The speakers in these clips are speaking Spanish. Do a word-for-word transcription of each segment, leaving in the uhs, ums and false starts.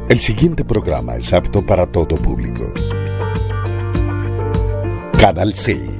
El siguiente programa es apto para todo público. Canal C.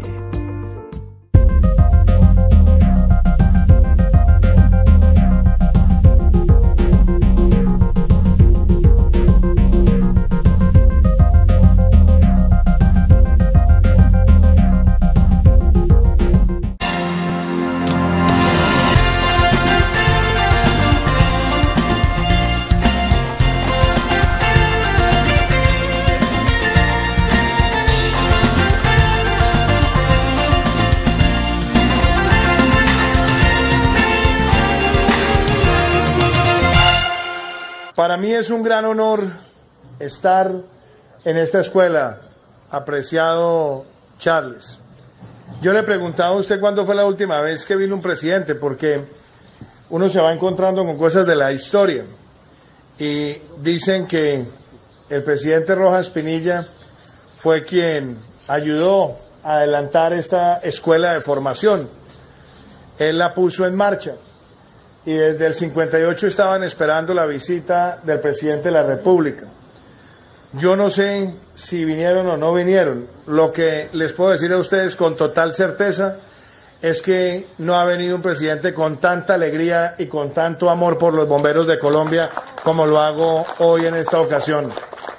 Para mí es un gran honor estar en esta escuela, apreciado Charles. Yo le preguntaba a usted cuándo fue la última vez que vino un presidente, porque uno se va encontrando con cosas de la historia. Y dicen que el presidente Rojas Pinilla fue quien ayudó a adelantar esta escuela de formación. Él la puso en marcha. Y desde el cincuenta y ocho estaban esperando la visita del presidente de la República. Yo no sé si vinieron o no vinieron. Lo que les puedo decir a ustedes con total certeza es que no ha venido un presidente con tanta alegría y con tanto amor por los bomberos de Colombia como lo hago hoy en esta ocasión.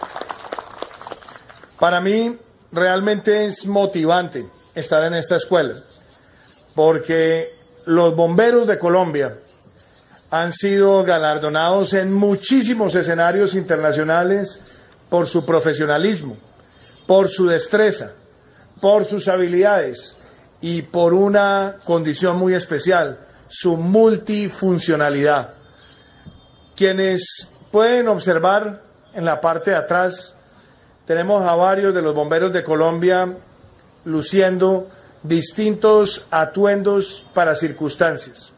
Para mí realmente es motivante estar en esta escuela, porque los bomberos de Colombia han sido galardonados en muchísimos escenarios internacionales por su profesionalismo, por su destreza, por sus habilidades y por una condición muy especial, su multifuncionalidad. Quienes pueden observar en la parte de atrás, tenemos a varios de los bomberos de Colombia luciendo distintos atuendos para circunstancias.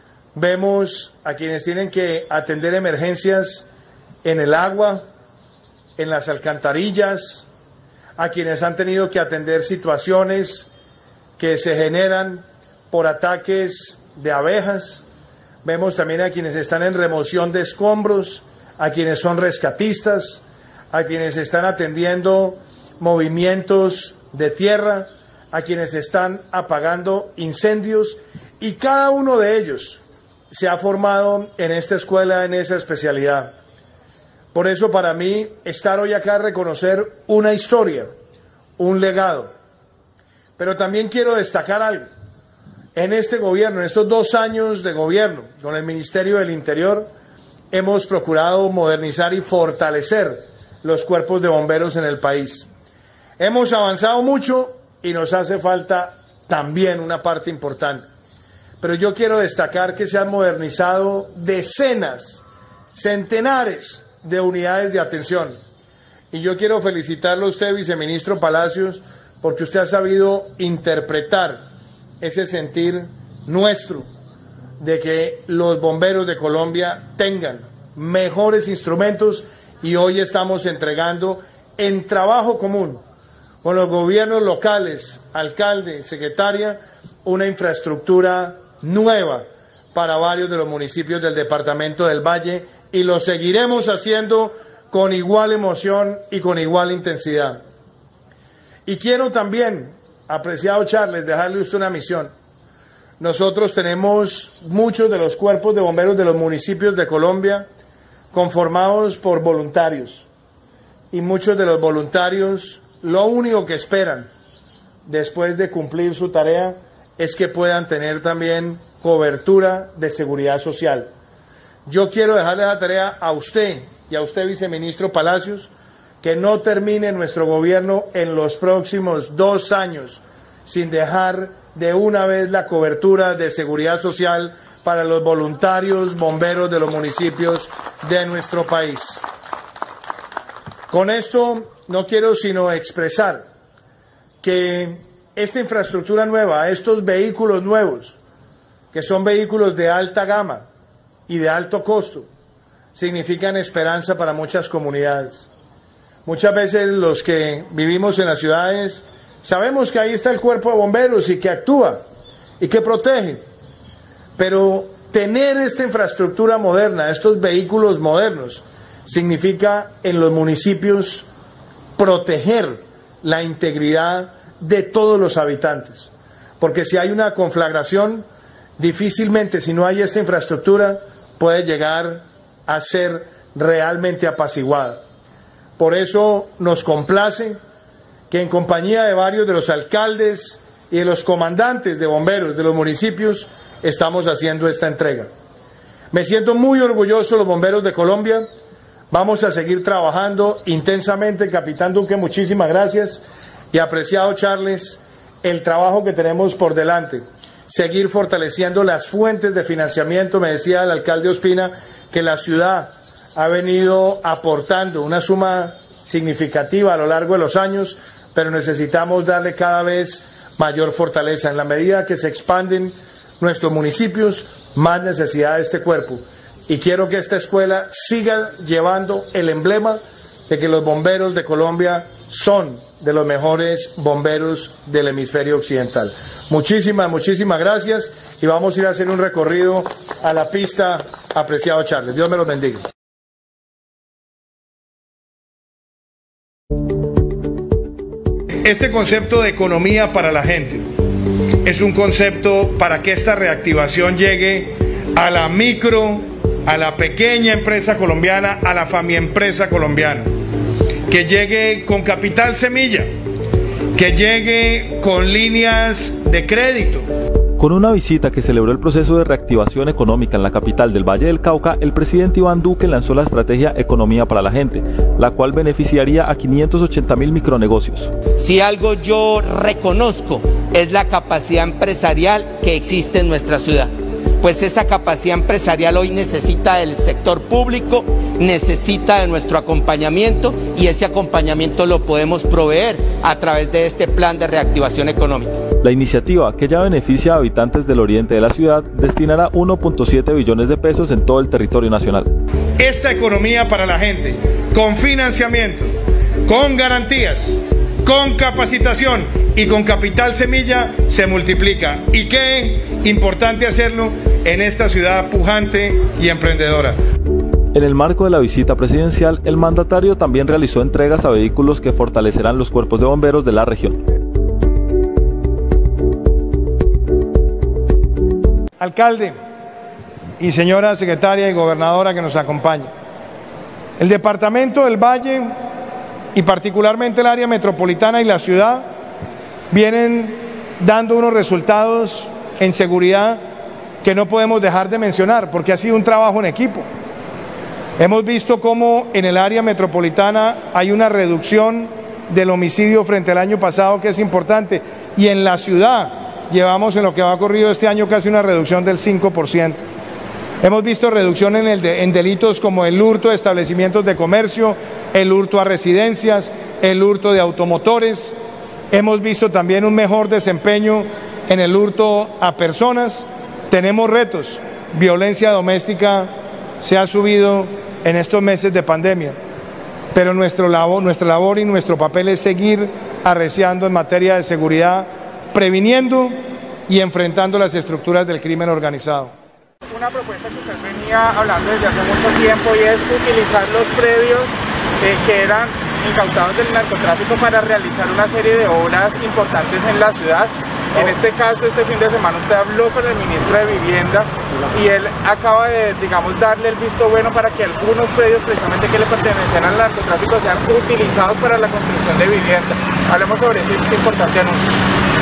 Vemos a quienes tienen que atender emergencias en el agua, en las alcantarillas, a quienes han tenido que atender situaciones que se generan por ataques de abejas. Vemos también a quienes están en remoción de escombros, a quienes son rescatistas, a quienes están atendiendo movimientos de tierra, a quienes están apagando incendios, y cada uno de ellos se ha formado en esta escuela en esa especialidad. Por eso para mí estar hoy acá es reconocer una historia, un legado. Pero también quiero destacar algo. En este gobierno, en estos dos años de gobierno con el Ministerio del Interior, hemos procurado modernizar y fortalecer los cuerpos de bomberos en el país. Hemos avanzado mucho y nos hace falta también una parte importante. Pero yo quiero destacar que se han modernizado decenas, centenares de unidades de atención. Y yo quiero felicitarlo a usted, viceministro Palacios, porque usted ha sabido interpretar ese sentir nuestro de que los bomberos de Colombia tengan mejores instrumentos, y hoy estamos entregando en trabajo común con los gobiernos locales, alcalde, secretaria, una infraestructura nueva para varios de los municipios del departamento del Valle, y lo seguiremos haciendo con igual emoción y con igual intensidad. Y quiero también, apreciado Charles, dejarle usted una misión. Nosotros tenemos muchos de los cuerpos de bomberos de los municipios de Colombia conformados por voluntarios, y muchos de los voluntarios lo único que esperan después de cumplir su tarea es que puedan tener también cobertura de seguridad social. Yo quiero dejarle la tarea a usted y a usted, viceministro Palacios, que no termine nuestro gobierno en los próximos dos años sin dejar de una vez la cobertura de seguridad social para los voluntarios bomberos de los municipios de nuestro país. Con esto no quiero sino expresar que esta infraestructura nueva, estos vehículos nuevos, que son vehículos de alta gama y de alto costo, significan esperanza para muchas comunidades. Muchas veces los que vivimos en las ciudades sabemos que ahí está el cuerpo de bomberos y que actúa y que protege, pero tener esta infraestructura moderna, estos vehículos modernos, significa en los municipios proteger la integridad de todos los habitantes, porque si hay una conflagración, difícilmente, si no hay esta infraestructura, puede llegar a ser realmente apaciguada. Por eso nos complace que en compañía de varios de los alcaldes y de los comandantes de bomberos de los municipios estamos haciendo esta entrega. Me siento muy orgulloso de los bomberos de Colombia. Vamos a seguir trabajando intensamente. Capitán Duque, muchísimas gracias. Y apreciado Charles, el trabajo que tenemos por delante. Seguir fortaleciendo las fuentes de financiamiento. Me decía el alcalde Ospina que la ciudad ha venido aportando una suma significativa a lo largo de los años, pero necesitamos darle cada vez mayor fortaleza. En la medida que se expanden nuestros municipios, más necesidad de este cuerpo. Y quiero que esta escuela siga llevando el emblema de que los bomberos de Colombia son de los mejores bomberos del hemisferio occidental. Muchísimas, muchísimas gracias y vamos a ir a hacer un recorrido a la pista, apreciado Charles. Dios me los bendiga. Este concepto de economía para la gente es un concepto para que esta reactivación llegue a la micro, a la pequeña empresa colombiana, a la famiempresa colombiana, que llegue con capital semilla, que llegue con líneas de crédito. Con una visita que celebró el proceso de reactivación económica en la capital del Valle del Cauca, el presidente Iván Duque lanzó la estrategia Economía para la Gente, la cual beneficiaría a quinientos ochenta mil micronegocios. Si algo yo reconozco es la capacidad empresarial que existe en nuestra ciudad, pues esa capacidad empresarial hoy necesita del sector público, necesita de nuestro acompañamiento y ese acompañamiento lo podemos proveer a través de este plan de reactivación económica. La iniciativa, que ya beneficia a habitantes del oriente de la ciudad, destinará uno punto siete billones de pesos en todo el territorio nacional. Esta economía para la gente, con financiamiento, con garantías, con capacitación y con capital semilla, se multiplica. Y qué importante hacerlo en esta ciudad pujante y emprendedora. En el marco de la visita presidencial, el mandatario también realizó entregas a vehículos que fortalecerán los cuerpos de bomberos de la región. Alcalde y señora secretaria y gobernadora que nos acompaña, el departamento del Valle y particularmente el área metropolitana y la ciudad vienen dando unos resultados en seguridad que no podemos dejar de mencionar porque ha sido un trabajo en equipo. Hemos visto cómo en el área metropolitana hay una reducción del homicidio frente al año pasado que es importante y en la ciudad llevamos en lo que va corrido este año casi una reducción del cinco por ciento. Hemos visto reducción en, el de, en delitos como el hurto de establecimientos de comercio, el hurto a residencias, el hurto de automotores. Hemos visto también un mejor desempeño en el hurto a personas. Tenemos retos. Violencia doméstica se ha subido en estos meses de pandemia, pero nuestro labor, nuestra labor y nuestro papel es seguir arreciando en materia de seguridad, previniendo y enfrentando las estructuras del crimen organizado. Una propuesta que usted venía hablando desde hace mucho tiempo y es utilizar los predios eh, que eran incautados del narcotráfico para realizar una serie de obras importantes en la ciudad. En este caso, este fin de semana usted habló con el ministro de Vivienda y él acaba de, digamos, darle el visto bueno para que algunos predios precisamente que le pertenecían al narcotráfico sean utilizados para la construcción de vivienda. Hablemos sobre ese importante anuncio.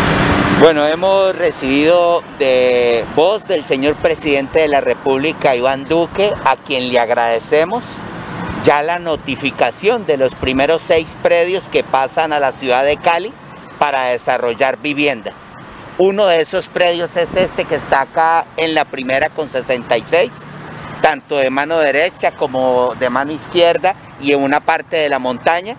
Bueno, hemos recibido de voz del señor presidente de la República, Iván Duque, a quien le agradecemos ya la notificación de los primeros seis predios que pasan a la ciudad de Cali para desarrollar vivienda. Uno de esos predios es este que está acá en la primera con sesenta y seis, tanto de mano derecha como de mano izquierda y en una parte de la montaña.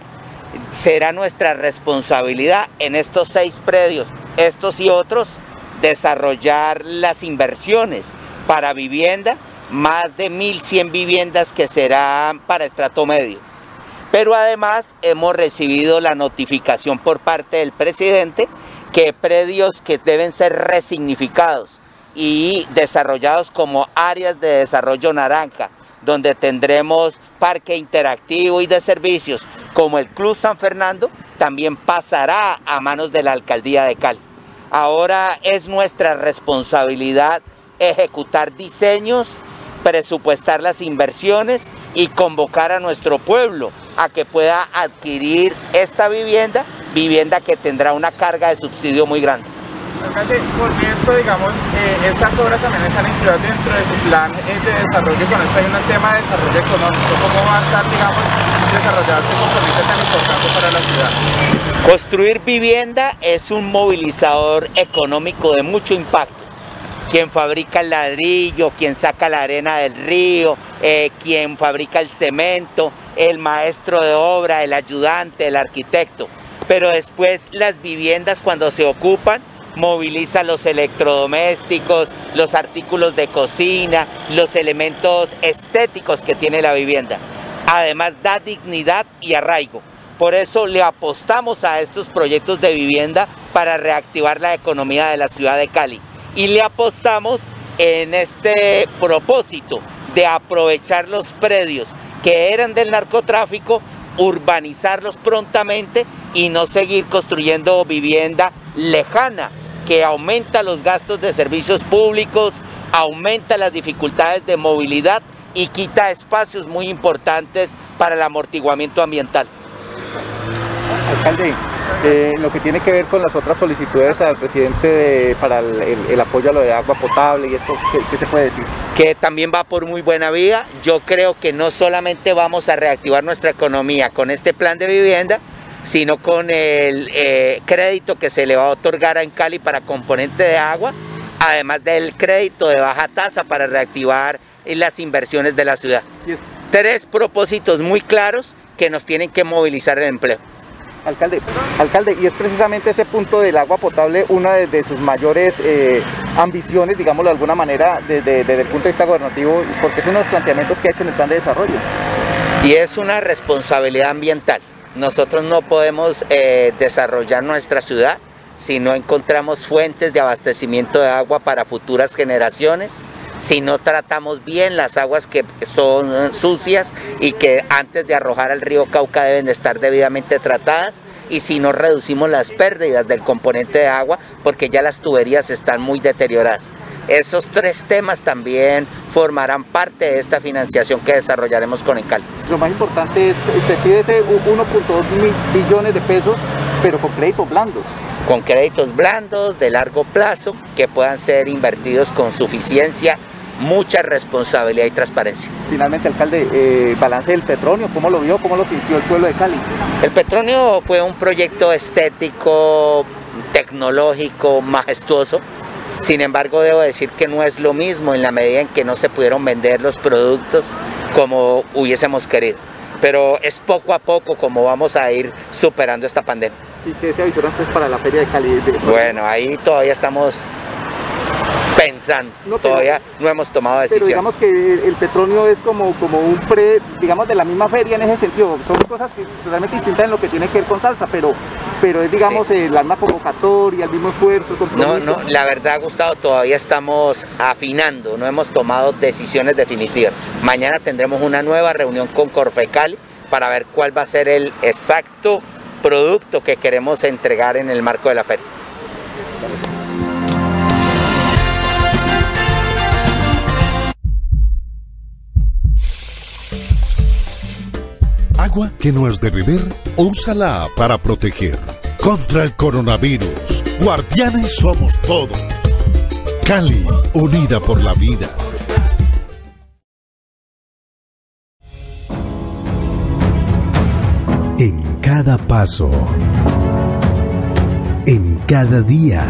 Será nuestra responsabilidad en estos seis predios, estos y otros, desarrollar las inversiones para vivienda, más de mil cien viviendas que serán para estrato medio. Pero además hemos recibido la notificación por parte del presidente que predios que deben ser resignificados y desarrollados como áreas de desarrollo naranja, donde tendremos parque interactivo y de servicios como el Club San Fernando también pasará a manos de la Alcaldía de Cali. Ahora es nuestra responsabilidad ejecutar diseños, presupuestar las inversiones y convocar a nuestro pueblo a que pueda adquirir esta vivienda, vivienda que tendrá una carga de subsidio muy grande. Alcalde, por esto, digamos, eh, estas obras también están incluidas dentro de su plan eh, de desarrollo. Con esto hay un tema de desarrollo económico. ¿Cómo va a estar, digamos, desarrollado este compromiso tan importante para la ciudad? Construir vivienda es un movilizador económico de mucho impacto. Quien fabrica el ladrillo, quien saca la arena del río, eh, quien fabrica el cemento, el maestro de obra, el ayudante, el arquitecto. Pero después las viviendas, cuando se ocupan, moviliza los electrodomésticos, los artículos de cocina, los elementos estéticos que tiene la vivienda. Además da dignidad y arraigo. Por eso le apostamos a estos proyectos de vivienda para reactivar la economía de la ciudad de Cali. Y le apostamos en este propósito de aprovechar los predios que eran del narcotráfico, urbanizarlos prontamente y no seguir construyendo vivienda lejana, que aumenta los gastos de servicios públicos, aumenta las dificultades de movilidad y quita espacios muy importantes para el amortiguamiento ambiental. Alcalde, eh, lo que tiene que ver con las otras solicitudes al presidente de, para el, el, el apoyo a lo de agua potable y esto, ¿qué, qué se puede decir? Que también va por muy buena vía. Yo creo que no solamente vamos a reactivar nuestra economía con este plan de vivienda, sino con el eh, crédito que se le va a otorgar en Cali para componente de agua, además del crédito de baja tasa para reactivar las inversiones de la ciudad. Tres propósitos muy claros que nos tienen que movilizar el empleo. Alcalde, alcalde, y es precisamente ese punto del agua potable una de, de sus mayores eh, ambiciones, digámoslo de alguna manera, desde, desde el punto de vista gobernativo, porque es uno de los planteamientos que ha hecho en el plan de desarrollo. Y es una responsabilidad ambiental. Nosotros no podemos eh, desarrollar nuestra ciudad si no encontramos fuentes de abastecimiento de agua para futuras generaciones, si no tratamos bien las aguas que son sucias y que antes de arrojar al río Cauca deben de estar debidamente tratadas, y si no reducimos las pérdidas del componente de agua porque ya las tuberías están muy deterioradas. Esos tres temas también formarán parte de esta financiación que desarrollaremos con Encali. Lo más importante es, se pide ese uno punto dos billones de pesos, pero con créditos blandos. Con créditos blandos de largo plazo que puedan ser invertidos con suficiencia, mucha responsabilidad y transparencia. Finalmente, alcalde, eh, balance del Petronio, ¿cómo lo vio? ¿Cómo lo sintió el pueblo de Cali? El Petronio fue un proyecto estético, tecnológico, majestuoso. Sin embargo, debo decir que no es lo mismo en la medida en que no se pudieron vender los productos como hubiésemos querido. Pero es poco a poco como vamos a ir superando esta pandemia. ¿Y qué se avisoran pues para la Feria de Cali? Bueno, ahí todavía estamos pensando, no, pero, todavía no hemos tomado decisiones. Pero digamos que el Petronio es como, como un pre, digamos, de la misma feria en ese sentido. Son cosas que totalmente distintas en lo que tiene que ver con salsa, pero, pero es, digamos, sí. la misma convocatoria, el mismo esfuerzo, el compromiso. No, no, la verdad, Gustavo, todavía estamos afinando, no hemos tomado decisiones definitivas. Mañana tendremos una nueva reunión con Corfecali para ver cuál va a ser el exacto producto que queremos entregar en el marco de la feria. Agua que no es de beber, úsala para proteger. Contra el coronavirus, guardianes somos todos. Cali, unida por la vida. En cada paso, en cada día,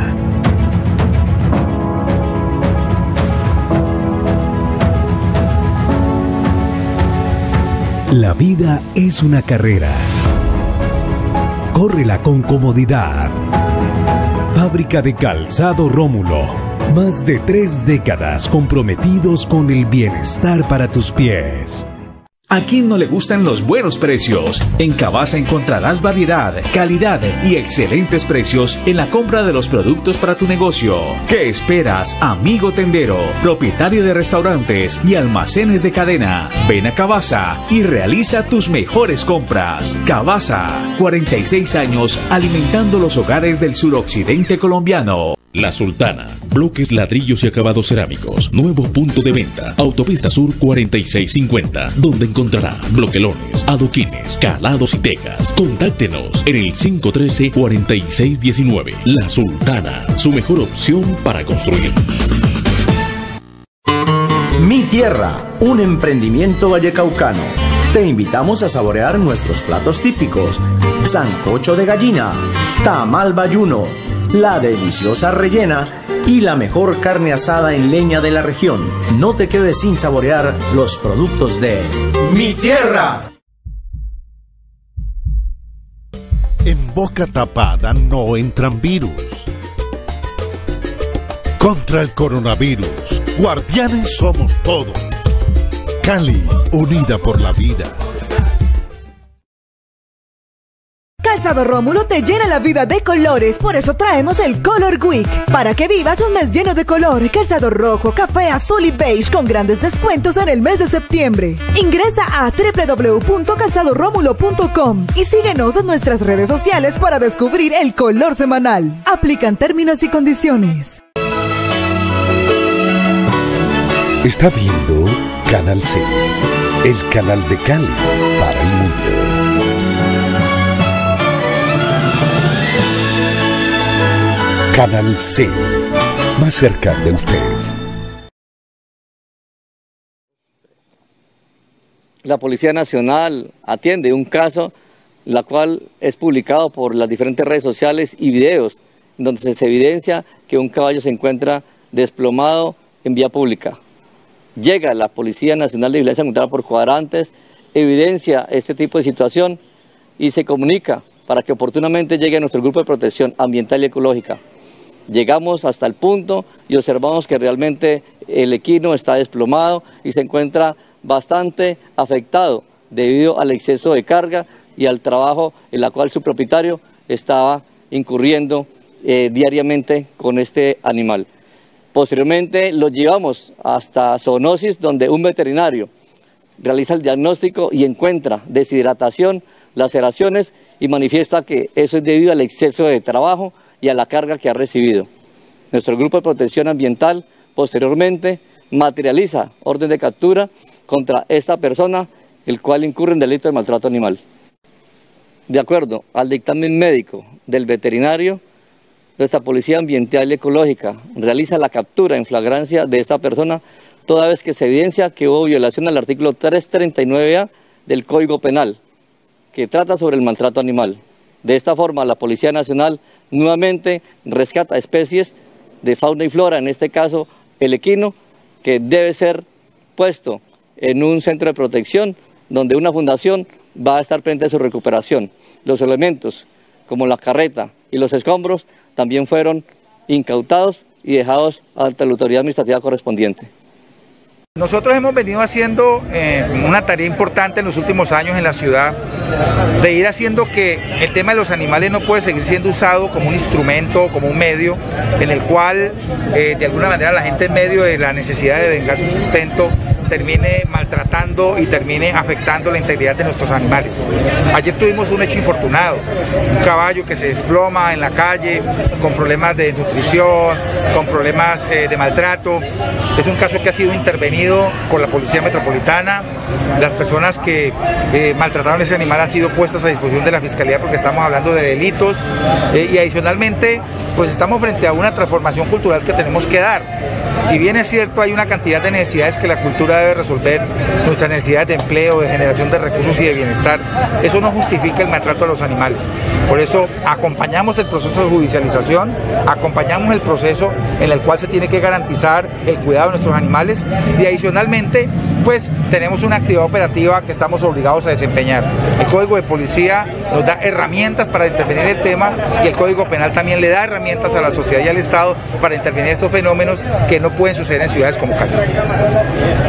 la vida es una carrera. Córrela con comodidad. Fábrica de Calzado Rómulo. Más de tres décadas comprometidos con el bienestar para tus pies. ¿A quién no le gustan los buenos precios? En Cavasa encontrarás variedad, calidad y excelentes precios en la compra de los productos para tu negocio. ¿Qué esperas, amigo tendero, propietario de restaurantes y almacenes de cadena? Ven a Cavasa y realiza tus mejores compras. Cavasa, cuarenta y seis años alimentando los hogares del suroccidente colombiano. La Sultana, bloques, ladrillos y acabados cerámicos, nuevo punto de venta, Autopista Sur cuarenta y seis cincuenta, donde encontrará bloquelones, adoquines, calados y tejas. Contáctenos en el cinco uno tres, cuatro seis uno nueve. La Sultana, su mejor opción para construir. Mi Tierra, un emprendimiento vallecaucano. Te invitamos a saborear nuestros platos típicos: sancocho de gallina, tamal bayuno, la deliciosa rellena y la mejor carne asada en leña de la región. No te quedes sin saborear los productos de Mi Tierra. En boca tapada no entran virus. Contra el coronavirus, guardianes somos todos. Cali, unida por la vida. Calzado Rómulo te llena la vida de colores, por eso traemos el Color Week, para que vivas un mes lleno de color. Calzado rojo, café, azul y beige con grandes descuentos en el mes de septiembre. Ingresa a doble u doble u doble u punto calzado rómulo punto com y síguenos en nuestras redes sociales para descubrir el color semanal. Aplican términos y condiciones. Está viendo Canal C, el canal de Cali para el mundo. Canal C, más cerca de usted. La Policía Nacional atiende un caso, la cual es publicado por las diferentes redes sociales y videos, donde se evidencia que un caballo se encuentra desplomado en vía pública. Llega la Policía Nacional de Vigilancia Ambiental por cuadrantes, evidencia este tipo de situación y se comunica para que oportunamente llegue a nuestro grupo de protección ambiental y ecológica. Llegamos hasta el punto y observamos que realmente el equino está desplomado y se encuentra bastante afectado debido al exceso de carga y al trabajo en la cual su propietario estaba incurriendo eh, diariamente con este animal. Posteriormente lo llevamos hasta zoonosis, donde un veterinario realiza el diagnóstico y encuentra deshidratación, laceraciones y manifiesta que eso es debido al exceso de trabajo y a la carga que ha recibido. Nuestro grupo de protección ambiental posteriormente materializa orden de captura contra esta persona, el cual incurre en delito de maltrato animal. De acuerdo al dictamen médico del veterinario, nuestra Policía Ambiental y Ecológica realiza la captura en flagrancia de esta persona toda vez que se evidencia que hubo violación al artículo trescientos treinta y nueve A del Código Penal, que trata sobre el maltrato animal. De esta forma, la Policía Nacional nuevamente rescata especies de fauna y flora, en este caso el equino, que debe ser puesto en un centro de protección donde una fundación va a estar pendiente de su recuperación. Los elementos, como la carreta y los escombros, también fueron incautados y dejados ante la autoridad administrativa correspondiente. Nosotros hemos venido haciendo eh, una tarea importante en los últimos años en la ciudad, de ir haciendo que el tema de los animales no puede seguir siendo usado como un instrumento, como un medio, en el cual eh, de alguna manera la gente en medio de la necesidad de vengar su sustento termine maltratando y termine afectando la integridad de nuestros animales. Ayer tuvimos un hecho infortunado, un caballo que se desploma en la calle con problemas de nutrición, con problemas eh, de maltrato. Es un caso que ha sido intervenido por la Policía Metropolitana. Las personas que eh, maltrataron ese animal han sido puestas a disposición de la Fiscalía porque estamos hablando de delitos eh, y adicionalmente pues estamos frente a una transformación cultural que tenemos que dar. Si bien es cierto, hay una cantidad de necesidades que la cultura debe resolver, nuestras necesidades de empleo, de generación de recursos y de bienestar, eso no justifica el maltrato a los animales. Por eso acompañamos el proceso de judicialización, acompañamos el proceso en el cual se tiene que garantizar el cuidado de nuestros animales y adicionalmente, pues tenemos una actividad operativa que estamos obligados a desempeñar. El Código de Policía nos da herramientas para intervenir el tema y el Código Penal también le da herramientas a la sociedad y al Estado para intervenir estos fenómenos que no pueden suceder en ciudades como Cali.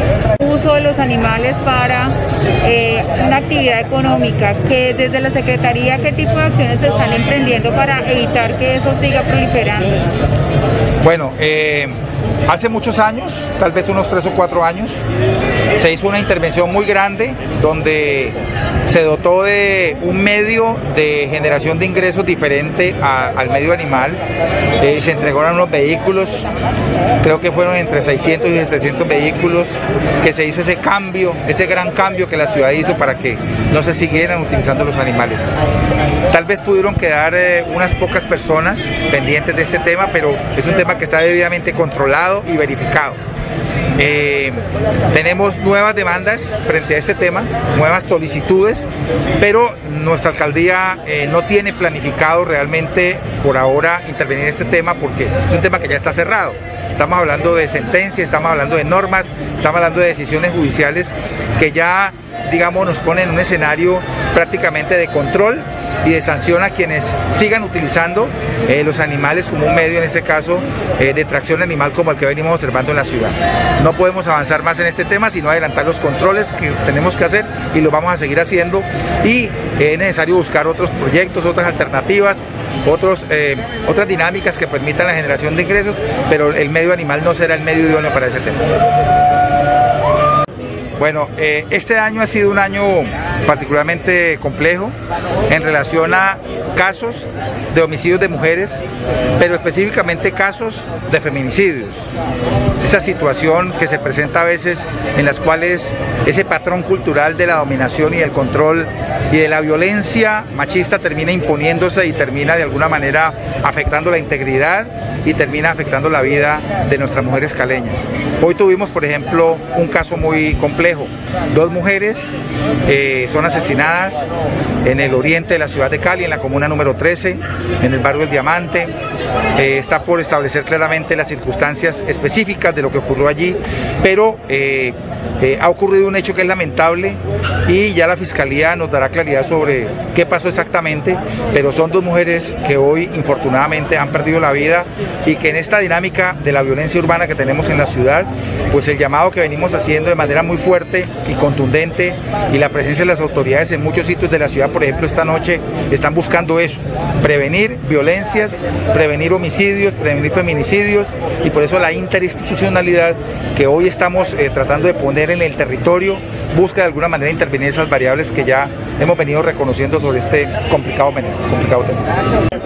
uso de los animales para eh, una actividad económica, que desde la Secretaría, ¿qué tipo de acciones se están emprendiendo para evitar que eso siga proliferando? Bueno, eh, hace muchos años, tal vez unos tres o cuatro años, se hizo una intervención muy grande donde se dotó de un medio de generación de ingresos diferente a, al medio animal. Eh, se entregaron unos vehículos, creo que fueron entre seiscientos y setecientos vehículos, que se hizo ese cambio, ese gran cambio que la ciudad hizo para que no se siguieran utilizando los animales. Tal vez pudieron quedar eh, unas pocas personas pendientes de este tema, pero es un tema que está debidamente controlado y verificado. Eh, tenemos nuevas demandas frente a este tema, nuevas solicitudes, pero nuestra alcaldía eh, no tiene planificado realmente por ahora intervenir en este tema porque es un tema que ya está cerrado. Estamos hablando de sentencias, estamos hablando de normas, estamos hablando de decisiones judiciales que ya, digamos, nos ponen en un escenario prácticamente de control y de sanción a quienes sigan utilizando eh, los animales como un medio, en este caso, eh, de tracción animal como el que venimos observando en la ciudad. No podemos avanzar más en este tema, sino adelantar los controles que tenemos que hacer y lo vamos a seguir haciendo, y eh, es necesario buscar otros proyectos, otras alternativas, otros, eh, otras dinámicas que permitan la generación de ingresos, pero el medio animal no será el medio idóneo para ese tema. Bueno, eh, este año ha sido un año particularmente complejo en relación a casos de homicidios de mujeres, pero específicamente casos de feminicidios. Esa situación que se presenta a veces en las cuales ese patrón cultural de la dominación y del control y de la violencia machista termina imponiéndose y termina de alguna manera afectando la integridad y termina afectando la vida de nuestras mujeres caleñas. Hoy tuvimos, por ejemplo, un caso muy complejo. Dos mujeres eh, son asesinadas en el oriente de la ciudad de Cali, en la comuna número trece, en el barrio El Diamante. Eh, está por establecer claramente las circunstancias específicas de lo que ocurrió allí, pero eh, eh, ha ocurrido un hecho que es lamentable y ya la Fiscalía nos dará claridad sobre qué pasó exactamente, pero son dos mujeres que hoy infortunadamente han perdido la vida y que en esta dinámica de la violencia urbana que tenemos en la ciudad, pues el llamado que venimos haciendo de manera muy fuerte y contundente, y la presencia de las autoridades en muchos sitios de la ciudad, por ejemplo esta noche, están buscando eso, prevenir violencias, prevenir homicidios, prevenir feminicidios, y por eso la interinstitucionalidad que hoy estamos eh, tratando de poner en el territorio busca de alguna manera intervenir esas variables que ya hemos venido reconociendo sobre este complicado, complicado tema.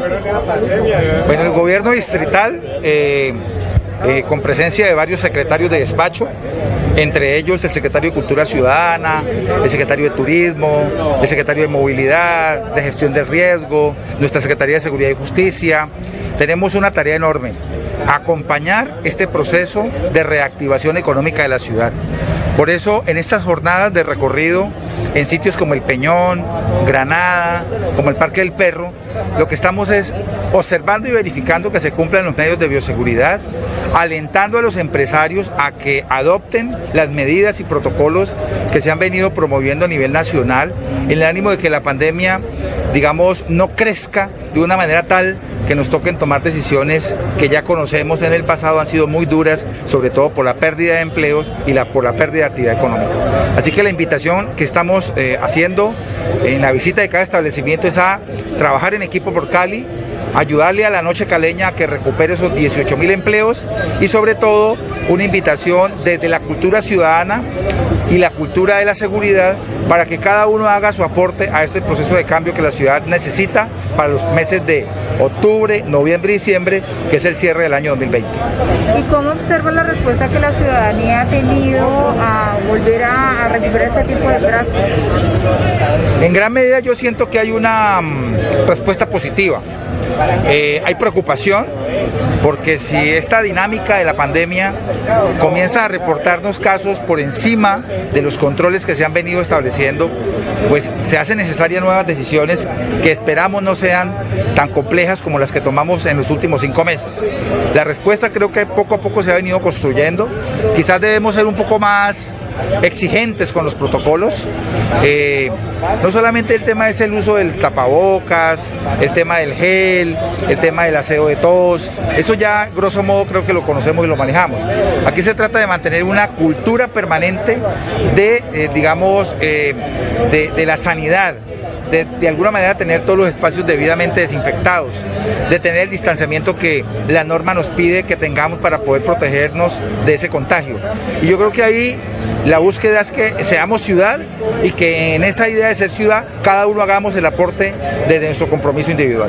Bueno, el gobierno distrital, eh, eh, con presencia de varios secretarios de despacho, entre ellos el secretario de Cultura Ciudadana, el secretario de Turismo, el secretario de Movilidad, de Gestión del Riesgo, nuestra Secretaría de Seguridad y Justicia. Tenemos una tarea enorme: acompañar este proceso de reactivación económica de la ciudad. Por eso, en estas jornadas de recorrido, en sitios como el Peñón, Granada, como el Parque del Perro, lo que estamos es observando y verificando que se cumplan los medios de bioseguridad, alentando a los empresarios a que adopten las medidas y protocolos que se han venido promoviendo a nivel nacional, en el ánimo de que la pandemia, digamos, no crezca de una manera tal que nos toquen tomar decisiones que ya conocemos en el pasado, han sido muy duras, sobre todo por la pérdida de empleos y la, por la pérdida de actividad económica. Así que la invitación que estamos eh, haciendo en la visita de cada establecimiento es a trabajar en equipo por Cali, ayudarle a la Noche Caleña a que recupere esos dieciocho mil empleos, y sobre todo una invitación desde la cultura ciudadana y la cultura de la seguridad para que cada uno haga su aporte a este proceso de cambio que la ciudad necesita para los meses de octubre, noviembre y diciembre, que es el cierre del año dos mil veinte. ¿Y cómo observa la respuesta que la ciudadanía ha tenido a volver a, a recuperar este tipo de prácticas? En gran medida yo siento que hay una um, respuesta positiva. Eh, hay preocupación porque si esta dinámica de la pandemia comienza a reportarnos casos por encima de los controles que se han venido estableciendo, pues se hacen necesarias nuevas decisiones que esperamos no sean tan complejas como las que tomamos en los últimos cinco meses. La respuesta creo que poco a poco se ha venido construyendo. Quizás debemos ser un poco más exigentes con los protocolos. Eh, no solamente el tema es el uso del tapabocas, el tema del gel, el tema del aseo de todos, eso ya grosso modo creo que lo conocemos y lo manejamos. Aquí se trata de mantener una cultura permanente de, eh, digamos, eh, de, de la sanidad, de, de alguna manera tener todos los espacios debidamente desinfectados, de tener el distanciamiento que la norma nos pide que tengamos para poder protegernos de ese contagio. Y yo creo que ahí la búsqueda es que seamos ciudad y que en esa idea de ser ciudad cada uno hagamos el aporte desde nuestro compromiso individual.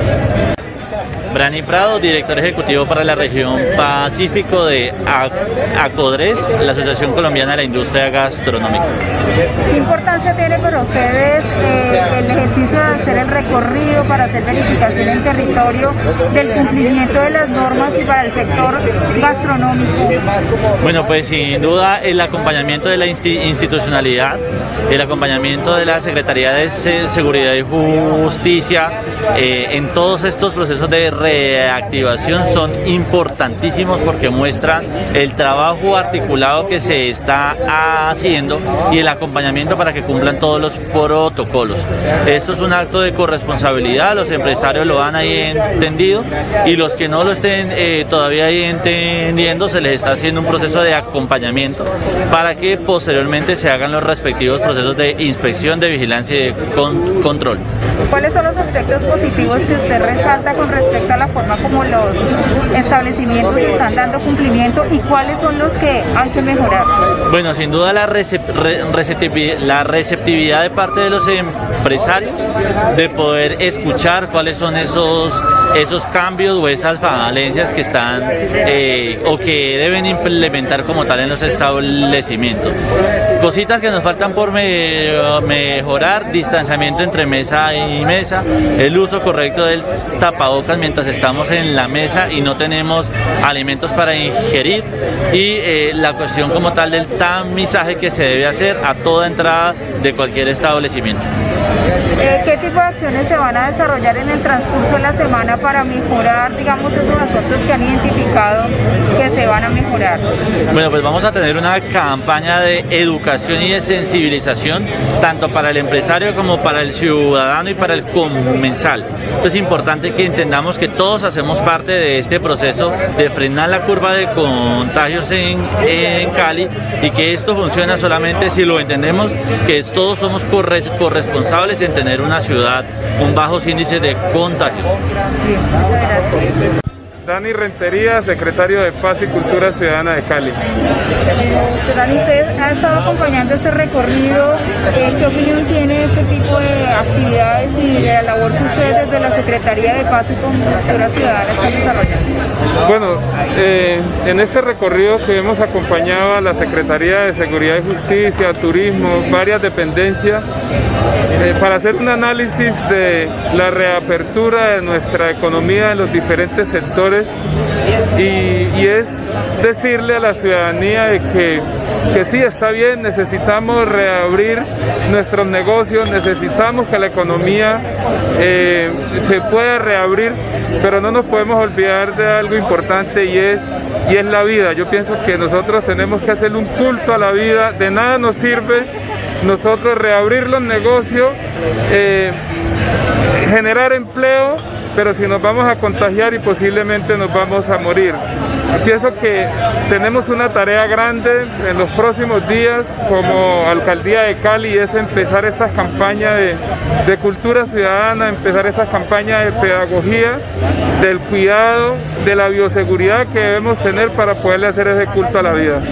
Brani Prado, director ejecutivo para la región Pacífico de ACODRES, la Asociación Colombiana de la Industria Gastronómica. ¿Qué importancia tiene para ustedes eh, el ejercicio de hacer el recorrido para hacer verificación en territorio del cumplimiento de las normas y para el sector gastronómico? Bueno, pues sin duda el acompañamiento de la institucionalidad, el acompañamiento de la Secretaría de Seguridad y Justicia eh, en todos estos procesos de reactivación son importantísimos porque muestran el trabajo articulado que se está haciendo y el acompañamiento para que cumplan todos los protocolos. Esto es un acto de corresponsabilidad, los empresarios lo han ahí entendido y los que no lo estén eh, todavía ahí entendiendo se les está haciendo un proceso de acompañamiento para que posteriormente se hagan los respectivos procesos de inspección, de vigilancia y de con control. ¿Cuáles son los aspectos positivos que usted resalta con respecto a la forma como los establecimientos están dando cumplimiento y cuáles son los que hay que mejorar? Bueno, sin duda la, recep receptividad, la receptividad de parte de los empresarios de poder escuchar cuáles son esos, esos cambios o esas falencias que están eh, o que deben implementar como tal en los establecimientos. Cositas que nos faltan por me mejorar: distanciamiento entre mesa y mesa, el uso correcto del tapabocas mientras estamos en la mesa y no tenemos alimentos para ingerir, y eh, la cuestión como tal del tamizaje que se debe hacer a toda entrada de cualquier establecimiento. Eh, ¿Qué tipo de acciones se van a desarrollar en el transcurso de la semana para mejorar, digamos, esos aspectos que han identificado que se van a mejorar? Bueno, pues vamos a tener una campaña de educación y de sensibilización tanto para el empresario como para el ciudadano y para el comensal. Entonces es importante que entendamos que todos hacemos parte de este proceso de frenar la curva de contagios en, en Cali, y que esto funciona solamente si lo entendemos, que todos somos corre corresponsables en tener una ciudad con bajos índices de contagios. Dani Rentería, secretario de Paz y Cultura Ciudadana de Cali. Dani, usted ha estado acompañando este recorrido. Eh, ¿Qué opinión tiene de este tipo de actividades y de la labor que ustedes desde la Secretaría de Paz y Cultura Ciudadana están desarrollando? Bueno, eh, en este recorrido que hemos acompañado a la Secretaría de Seguridad y Justicia, Turismo, varias dependencias, eh, para hacer un análisis de la reapertura de nuestra economía en los diferentes sectores. Y, y es decirle a la ciudadanía de que, que sí, está bien, necesitamos reabrir nuestros negocios, necesitamos que la economía eh, se pueda reabrir, pero no nos podemos olvidar de algo importante, y es, y es la vida. Yo pienso que nosotros tenemos que hacer un culto a la vida. De nada nos sirve nosotros reabrir los negocios, eh, generar empleo, pero si nos vamos a contagiar y posiblemente nos vamos a morir. Pienso que tenemos una tarea grande en los próximos días como Alcaldía de Cali, y es empezar estas campañas de, de cultura ciudadana, empezar estas campañas de pedagogía, del cuidado, de la bioseguridad que debemos tener para poderle hacer ese culto a la vida.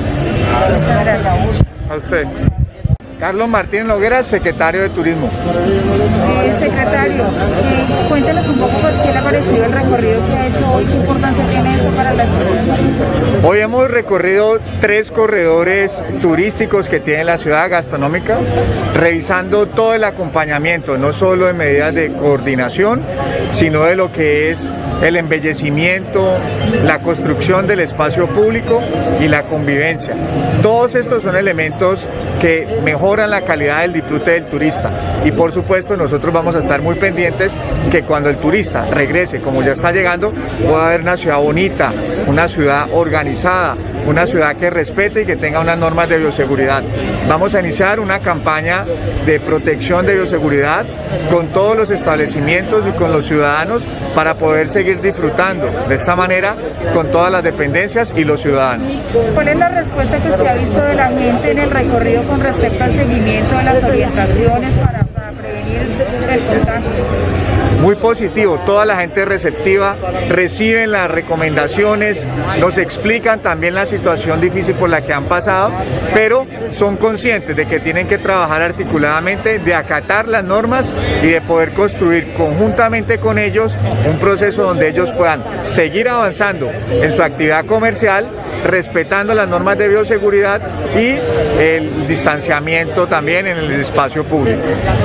A usted. Carlos Martínez Noguera, secretario de Turismo. Eh, secretario, eh, cuéntenos un poco qué le ha parecido el recorrido que ha hecho hoy, qué importancia tiene esto para la ciudad. Hoy hemos recorrido tres corredores turísticos que tiene la ciudad gastronómica, revisando todo el acompañamiento, no solo de medidas de coordinación, sino de lo que es el embellecimiento, la construcción del espacio público y la convivencia. Todos estos son elementos que mejoran la calidad del disfrute del turista, y por supuesto nosotros vamos a estar muy pendientes que cuando el turista regrese, como ya está llegando, pueda haber una ciudad bonita, una ciudad organizada, una ciudad que respete y que tenga unas normas de bioseguridad. Vamos a iniciar una campaña de protección de bioseguridad con todos los establecimientos y con los ciudadanos para poder seguir disfrutando de esta manera con todas las dependencias y los ciudadanos. ¿Cuál es la respuesta que se ha visto de la gente en el recorrido con respecto al seguimiento de las orientaciones para, para prevenir el contagio? Muy positivo, toda la gente receptiva, reciben las recomendaciones, nos explican también la situación difícil por la que han pasado, pero son conscientes de que tienen que trabajar articuladamente, de acatar las normas y de poder construir conjuntamente con ellos un proceso donde ellos puedan seguir avanzando en su actividad comercial, respetando las normas de bioseguridad y el distanciamiento también en el espacio público.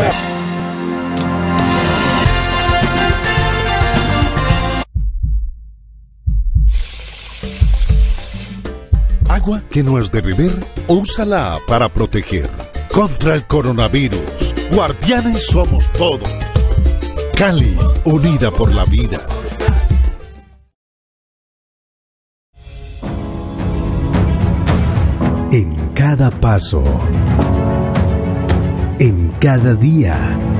Agua que no es de beber, úsala para proteger. Contra el coronavirus, guardianes somos todos. Cali, unida por la vida. En cada paso, en cada día,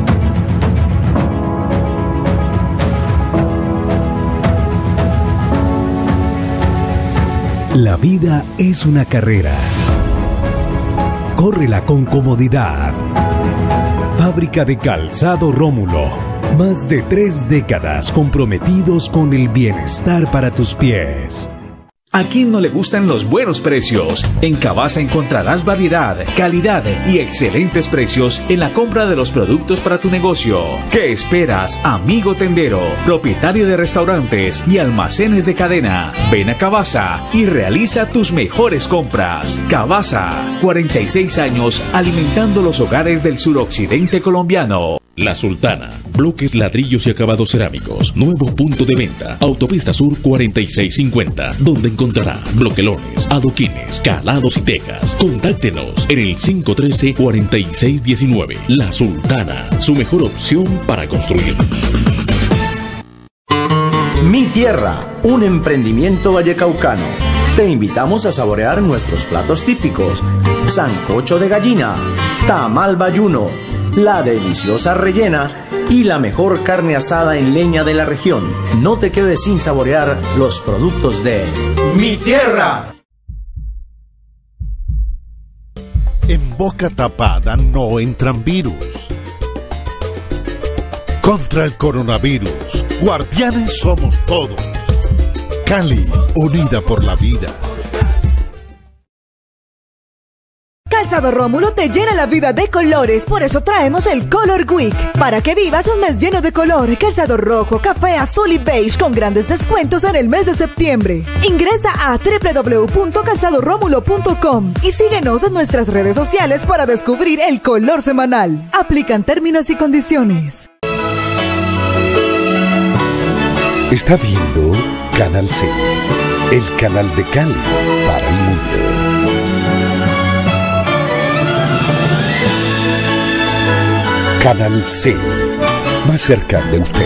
la vida es una carrera. Córrela con comodidad. Fábrica de Calzado Rómulo. Más de tres décadas comprometidos con el bienestar para tus pies. ¿A quién no le gustan los buenos precios? En Cavasa encontrarás variedad, calidad y excelentes precios en la compra de los productos para tu negocio. ¿Qué esperas, amigo tendero, propietario de restaurantes y almacenes de cadena? Ven a Cavasa y realiza tus mejores compras. Cavasa, cuarenta y seis años alimentando los hogares del suroccidente colombiano. La Sultana, bloques, ladrillos y acabados cerámicos, nuevo punto de venta, Autopista Sur cuarenta y seis cincuenta, donde encontrará bloquelones, adoquines, calados y tejas. Contáctenos en el cinco uno tres, cuatro seis uno nueve. La Sultana, su mejor opción para construir. Mi Tierra, un emprendimiento vallecaucano. Te invitamos a saborear nuestros platos típicos: sancocho de gallina, tamal bayuno, la deliciosa rellena y la mejor carne asada en leña de la región. No te quedes sin saborear los productos de Mi Tierra. En boca tapada no entran virus. Contra el coronavirus, guardianes somos todos. Cali, unida por la vida. Calzado Rómulo te llena la vida de colores, por eso traemos el Color Week, para que vivas un mes lleno de color. Calzado rojo, café, azul y beige con grandes descuentos en el mes de septiembre. Ingresa a doble u doble u doble u punto calzado rómulo punto com y síguenos en nuestras redes sociales para descubrir el color semanal. Aplican términos y condiciones. Está viendo Canal C, el canal de Cali para el mundo. Canal C, más cerca de usted.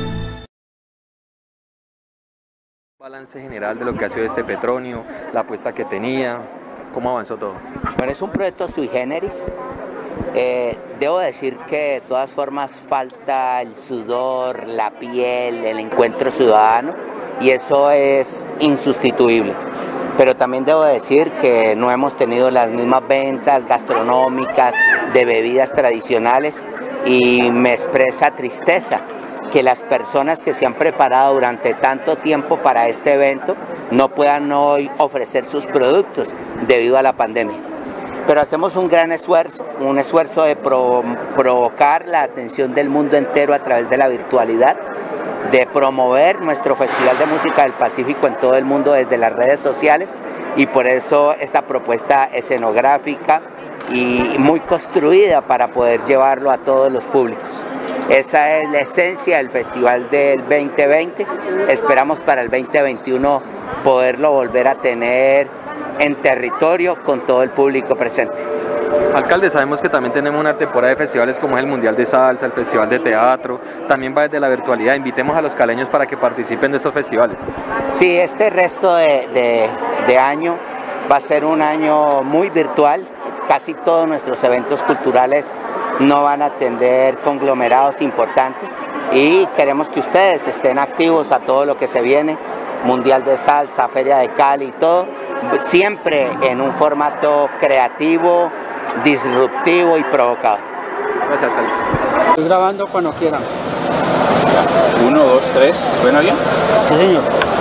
Balance general de lo que ha sido este Petronio, la apuesta que tenía, cómo avanzó todo. Bueno, es un proyecto sui generis. Eh, debo decir que de todas formas falta el sudor, la piel, el encuentro ciudadano, y eso es insustituible. Pero también debo decir que no hemos tenido las mismas ventas gastronómicas de bebidas tradicionales, y me expresa tristeza que las personas que se han preparado durante tanto tiempo para este evento no puedan hoy ofrecer sus productos debido a la pandemia. Pero hacemos un gran esfuerzo, un esfuerzo de pro, provocar la atención del mundo entero a través de la virtualidad, de promover nuestro Festival de Música del Pacífico en todo el mundo desde las redes sociales, y por eso esta propuesta escenográfica y muy construida para poder llevarlo a todos los públicos. Esa es la esencia del festival del veinte veinte. Esperamos para el veinte veintiuno poderlo volver a tener en territorio con todo el público presente. Alcalde, sabemos que también tenemos una temporada de festivales como es el Mundial de Salsa, el Festival de Teatro, también va desde la virtualidad. Invitemos a los caleños para que participen de estos festivales. Sí, este resto de, de, de año Va a ser un año muy virtual, casi todos nuestros eventos culturales no van a atender conglomerados importantes y queremos que ustedes estén activos a todo lo que se viene, Mundial de Salsa, Feria de Cali, todo, siempre en un formato creativo, disruptivo y provocador. Gracias, alcalde. Estoy grabando cuando quieran. Uno, dos, tres, ¿suena bien? Sí, señor.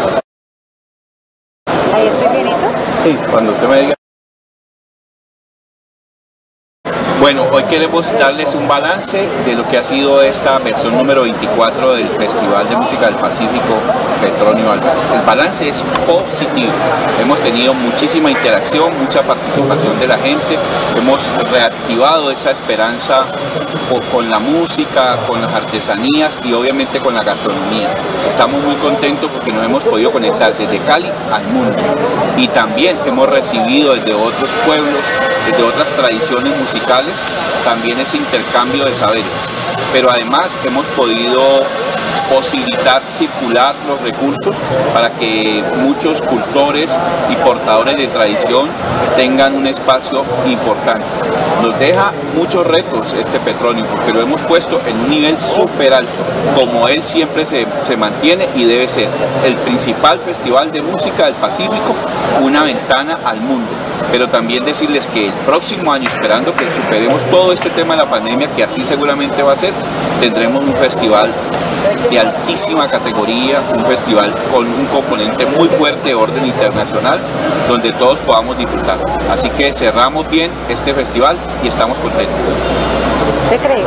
¿Ahí estoy bienito? Sí, cuando usted me diga. Bueno, hoy queremos darles un balance de lo que ha sido esta versión número veinticuatro del Festival de Música del Pacífico Petronio Álvarez. El balance es positivo. Hemos tenido muchísima interacción, mucha participación de la gente. Hemos reactivado esa esperanza con la música, con las artesanías y obviamente con la gastronomía. Estamos muy contentos porque nos hemos podido conectar desde Cali al mundo. Y también hemos recibido desde otros pueblos, desde otras tradiciones musicales, también ese intercambio de saberes, pero además hemos podido posibilitar circular los recursos para que muchos cultores y portadores de tradición tengan un espacio importante. Nos deja muchos retos este Petronio porque lo hemos puesto en un nivel súper alto, como él siempre se, se mantiene y debe ser el principal festival de música del Pacífico, una ventana al mundo. Pero también decirles que el próximo año, esperando que superemos todo este tema de la pandemia, que así seguramente va a ser, tendremos un festival de altísima categoría, un festival con un componente muy fuerte de orden internacional, donde todos podamos disfrutar. Así que cerramos bien este festival y estamos contentos. ¿Usted cree?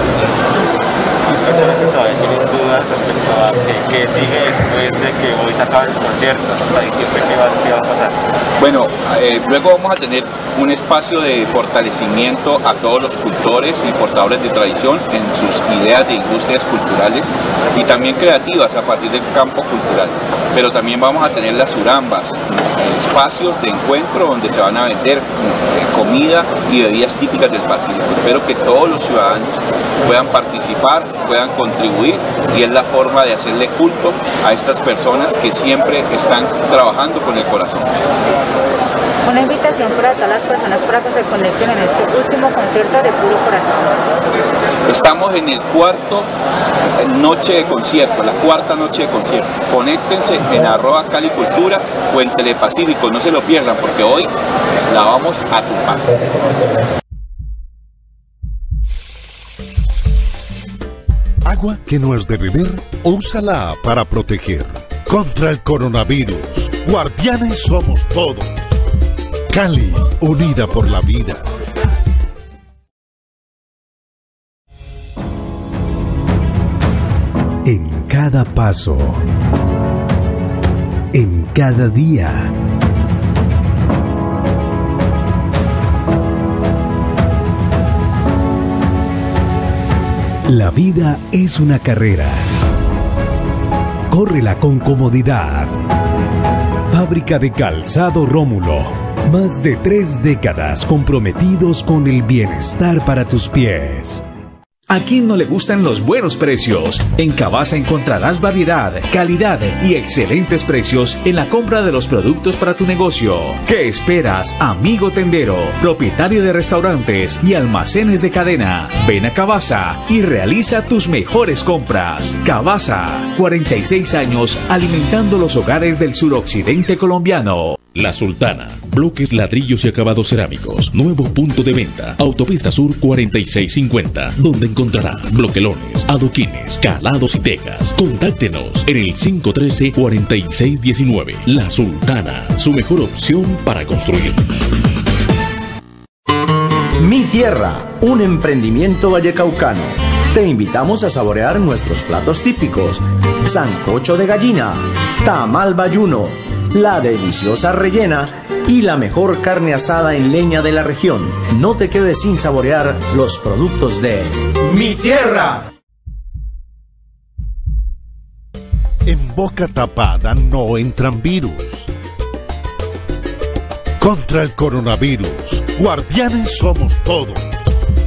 Todavía tienen dudas respecto a qué, qué sigue después de que hoy se acaba el concierto, hasta diciembre qué va, qué va a pasar. Bueno, eh, luego vamos a tener un espacio de fortalecimiento a todos los cultores y portadores de tradición en sus ideas de industrias culturales y también creativas a partir del campo cultural. Pero también vamos a tener las urambas, eh, espacios de encuentro donde se van a vender eh, comida y bebidas típicas del Pacífico. Espero que todos los ciudadanos puedan participar, puedan contribuir y es la forma de hacerle culto a estas personas que siempre están trabajando con el corazón. Una invitación para todas las personas para que se conecten en este último concierto de puro corazón. Estamos en el cuarto noche de concierto, la cuarta noche de concierto. Conéctense en arroba Cali Cultura o en Telepacífico, no se lo pierdan porque hoy la vamos a tumbar. Agua que no es de beber, úsala para proteger. Contra el coronavirus, guardianes somos todos. Cali, unida por la vida. En cada paso, en cada día, la vida es una carrera. Córrela con comodidad. Fábrica de Calzado Rómulo. Más de tres décadas comprometidos con el bienestar para tus pies. ¿A quién no le gustan los buenos precios? En Cavasa encontrarás variedad, calidad y excelentes precios en la compra de los productos para tu negocio. ¿Qué esperas, amigo tendero, propietario de restaurantes y almacenes de cadena? Ven a Cavasa y realiza tus mejores compras. Cavasa, cuarenta y seis años alimentando los hogares del suroccidente colombiano. La Sultana, bloques, ladrillos y acabados cerámicos, nuevo punto de venta, Autopista Sur cuarenta y seis cincuenta, donde encontrará bloquelones, adoquines, calados y tejas. Contáctenos en el cinco uno tres, cuatro seis uno nueve. La Sultana, su mejor opción para construir. Mi Tierra, un emprendimiento vallecaucano. Te invitamos a saborear nuestros platos típicos: sancocho de gallina, tamal bayuno, la deliciosa rellena y la mejor carne asada en leña de la región. No te quedes sin saborear los productos de Mi Tierra. En boca tapada no entran virus. Contra el coronavirus, guardianes somos todos.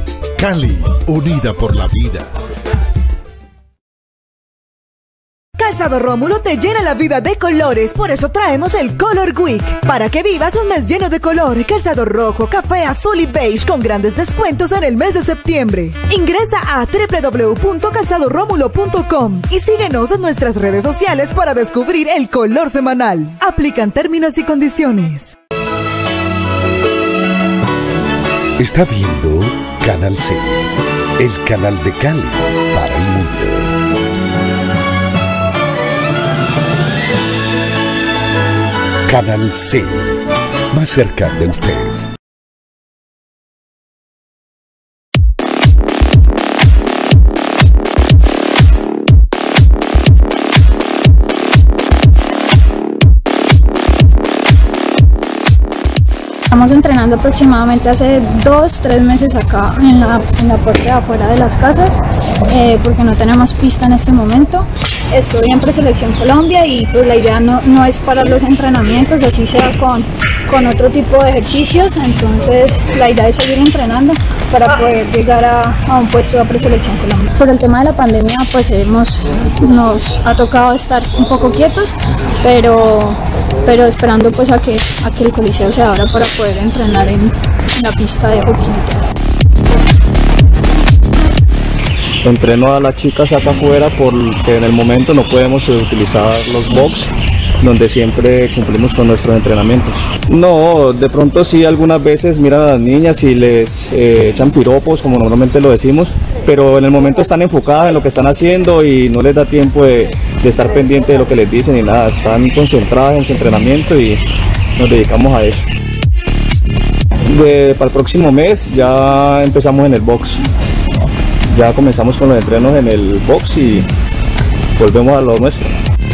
Cali, unida por la vida. Calzado Rómulo te llena la vida de colores, por eso traemos el Color Week, para que vivas un mes lleno de color. Calzado rojo, café, azul y beige con grandes descuentos en el mes de septiembre. Ingresa a doble u doble u doble u punto calzado rómulo punto com y síguenos en nuestras redes sociales para descubrir el color semanal. Aplican términos y condiciones. Está viendo Canal C, el canal de Cali para el mundo. Canal C, más cerca de usted. Estamos entrenando aproximadamente hace dos, tres meses acá en la, en la parte de afuera de las casas, eh, porque no tenemos pista en este momento. Estoy en Preselección Colombia y pues la idea no, no es parar los entrenamientos, así sea con, con otro tipo de ejercicios. Entonces la idea es seguir entrenando para poder llegar a, a un puesto de Preselección Colombia. Por el tema de la pandemia pues hemos, nos ha tocado estar un poco quietos, pero, pero esperando pues a que, a que el coliseo se abra para poder entrenar en, en la pista de hockey. Entreno a las chicas acá afuera porque en el momento no podemos utilizar los box donde siempre cumplimos con nuestros entrenamientos. No, de pronto sí, algunas veces miran a las niñas y les eh, echan piropos, como normalmente lo decimos, pero en el momento están enfocadas en lo que están haciendo y no les da tiempo de, de estar pendiente de lo que les dicen ni nada. Están concentradas en su entrenamiento y nos dedicamos a eso. De, para el próximo mes ya empezamos en el box. Ya comenzamos con los entrenos en el box y volvemos a lo nuestro.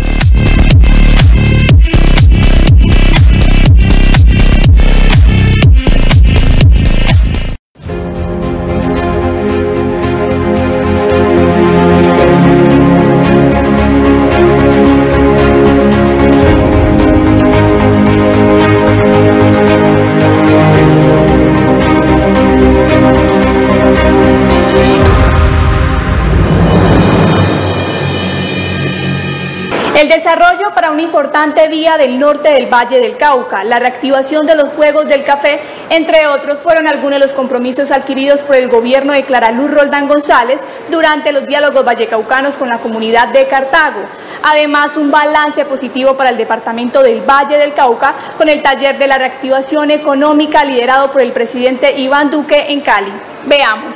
El desarrollo para una importante vía del norte del Valle del Cauca, la reactivación de los Juegos del Café, entre otros, fueron algunos de los compromisos adquiridos por el gobierno de Clara Luz Roldán González durante los diálogos vallecaucanos con la comunidad de Cartago. Además, un balance positivo para el departamento del Valle del Cauca con el taller de la reactivación económica liderado por el presidente Iván Duque en Cali. Veamos.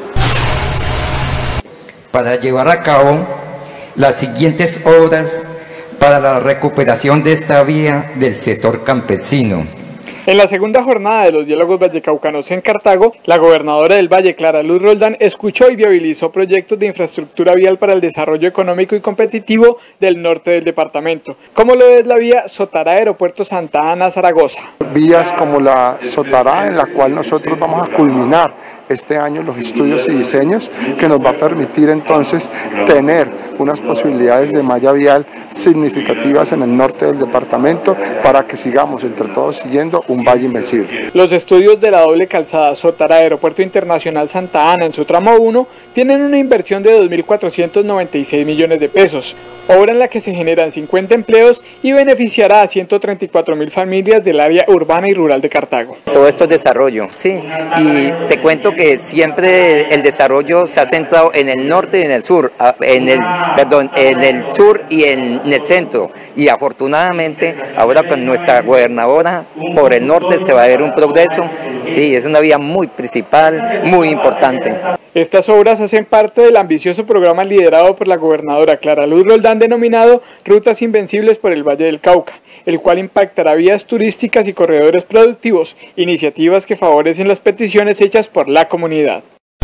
Para llevar a cabo las siguientes obras para la recuperación de esta vía del sector campesino. En la segunda jornada de los diálogos vallecaucanos en Cartago, la gobernadora del Valle, Clara Luz Roldán, escuchó y viabilizó proyectos de infraestructura vial para el desarrollo económico y competitivo del norte del departamento, como lo es la vía Sotará-Aeropuerto Santa Ana-Zaragoza. Vías como la Sotará, en la cual nosotros vamos a culminar este año los estudios y diseños, que nos va a permitir entonces tener unas posibilidades de malla vial significativas en el norte del departamento para que sigamos entre todos siguiendo un valle invencible. Los estudios de la doble calzada Sotará Aeropuerto Internacional Santa Ana en su tramo uno tienen una inversión de dos mil cuatrocientos noventa y seis millones de pesos, obra en la que se generan cincuenta empleos y beneficiará a ciento treinta y cuatro mil familias del área urbana y rural de Cartago. Todo esto es desarrollo, sí, y te cuento que siempre el desarrollo se ha centrado en el norte y en el sur, en el, perdón, en el sur y en, en el centro, y afortunadamente ahora con nuestra gobernadora por el norte se va a ver un progreso. Sí, es una vía muy principal, muy importante. Estas obras hacen parte del ambicioso programa liderado por la gobernadora Clara Luz Roldán denominado Rutas Invencibles por el Valle del Cauca, el cual impactará vías turísticas y corredores productivos, iniciativas que favorecen las peticiones hechas por la comunidad.